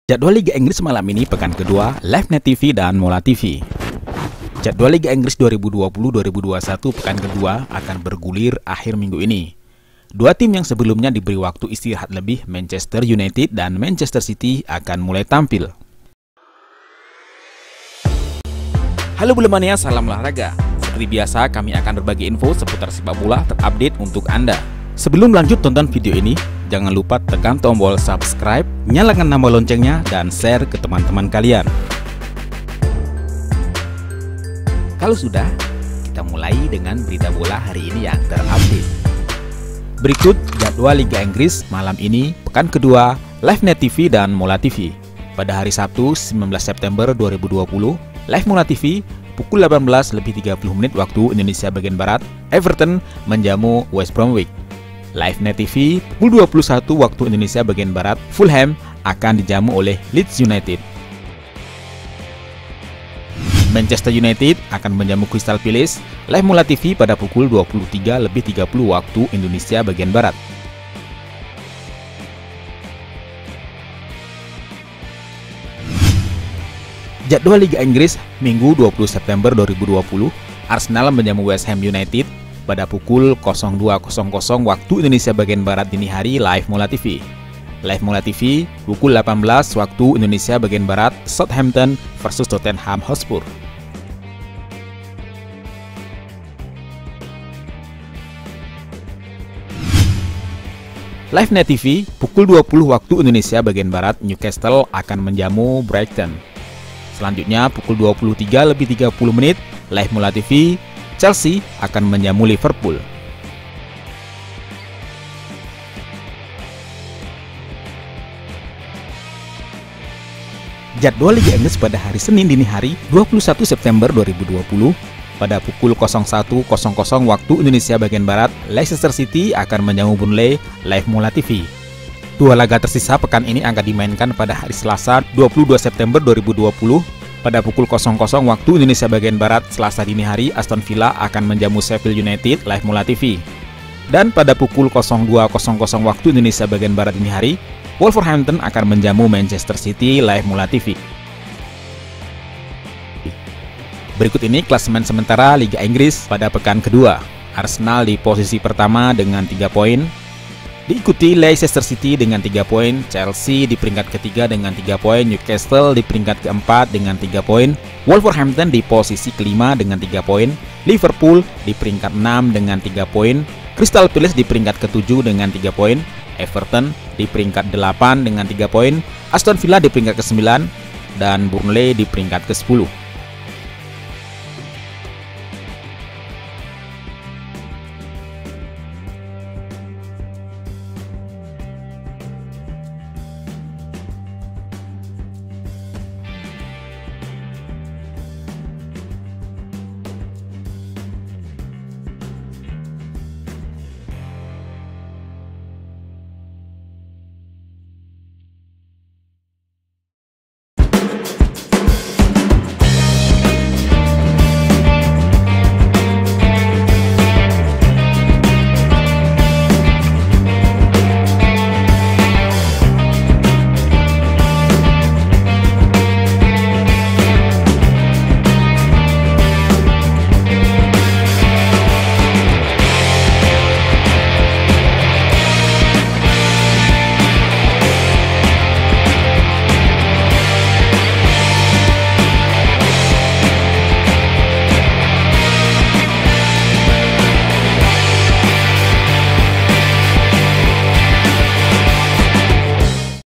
Jadwal Liga Inggris malam ini pekan kedua, LiveNet TV dan Mola TV. Jadwal Liga Inggris 2020-2021 pekan kedua akan bergulir akhir minggu ini. Dua tim yang sebelumnya diberi waktu istirahat lebih, Manchester United dan Manchester City, akan mulai tampil. Halo Bulemania, salam olahraga. Seperti biasa, kami akan berbagi info seputar sepak bola terupdate untuk Anda. Sebelum lanjut tonton video ini, jangan lupa tekan tombol subscribe, nyalakan tombol loncengnya, dan share ke teman-teman kalian. Kalau sudah, kita mulai dengan berita bola hari ini yang terupdate. Berikut jadwal Liga Inggris malam ini, pekan kedua, LiveNet TV dan Mola TV. Pada hari Sabtu, 19 September 2020, Live Mola TV, pukul 18:30 waktu Indonesia bagian Barat, Everton menjamu West Bromwich. LiveNet TV, pukul 21 waktu Indonesia bagian Barat, Fulham akan dijamu oleh Leeds United. Manchester United akan menjamu Crystal Palace. Live Mola TV pada pukul 23:30 waktu Indonesia bagian Barat. Jadwal Liga Inggris Minggu 20 September 2020, Arsenal menjamu West Ham United pada pukul 02:00 waktu Indonesia bagian Barat dini hari. Live Mola TV. Live Mola TV, pukul 18 waktu Indonesia bagian Barat, Southampton versus Tottenham Hotspur. LiveNet TV, pukul 20 waktu Indonesia bagian Barat, Newcastle akan menjamu Brighton. Selanjutnya, pukul 23:30 Live Mola TV, Chelsea akan menjamu Liverpool. Jadwal Liga Inggris pada hari Senin dini hari 21 September 2020 pada pukul 01:00 waktu Indonesia bagian Barat, Leicester City akan menjamu Burnley. Live Mola TV. Dua laga tersisa pekan ini akan dimainkan pada hari Selasa 22 September 2020 pada pukul 00:00 waktu Indonesia bagian Barat. Selasa dini hari, Aston Villa akan menjamu Sheffield United. Live Mola TV. Dan pada pukul 02:00 waktu Indonesia bagian Barat dini hari, Wolverhampton akan menjamu Manchester City. Live Mola TV. Berikut ini klasemen sementara Liga Inggris pada pekan kedua. Arsenal di posisi pertama dengan 3 poin. Diikuti Leicester City dengan 3 poin, Chelsea di peringkat ketiga dengan 3 poin, Newcastle di peringkat keempat dengan 3 poin, Wolverhampton di posisi kelima dengan 3 poin, Liverpool di peringkat 6 dengan 3 poin, Crystal Palace di peringkat ke-7 dengan 3 poin, Everton di peringkat 8 dengan 3 poin, Aston Villa di peringkat ke-9, dan Burnley di peringkat ke-10.